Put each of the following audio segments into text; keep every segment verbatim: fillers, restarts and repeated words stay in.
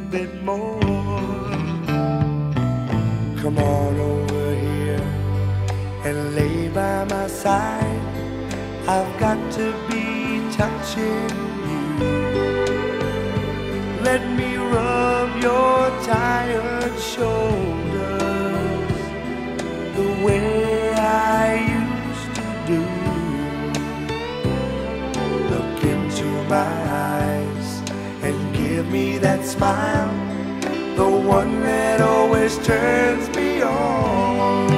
bit more. Come on over here and lay by my side. I've got to be touching you. Let me rub your tired shoulders the way I used to do. Look into my eyes and give me that smile, the one that always turns me on.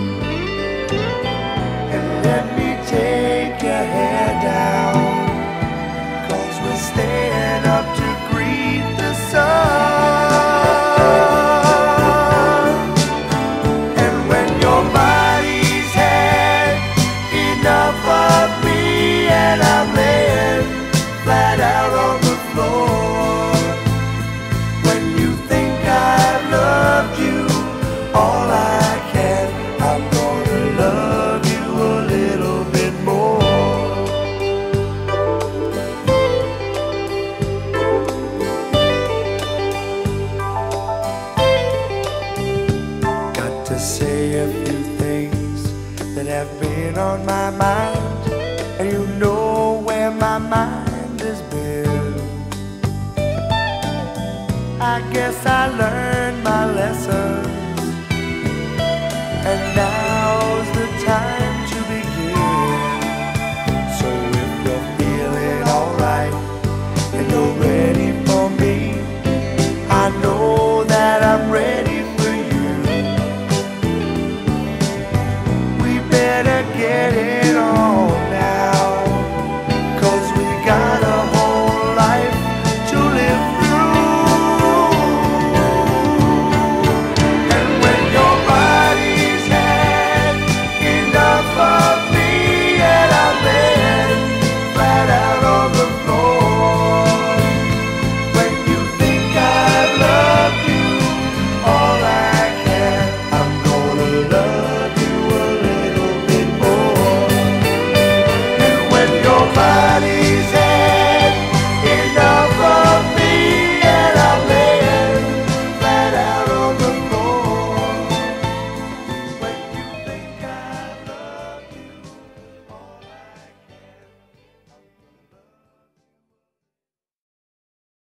And let me take your hair down, 'cause we're staying up to greet the sun. And when your body's had enough of me and I'm laying flat out on the floor, when you think I've loved you all I can, I'm gonna love you a little bit more. Got to say a few things that have been on my mind, and you know where my mind has been. I guess I learned my lessons, and now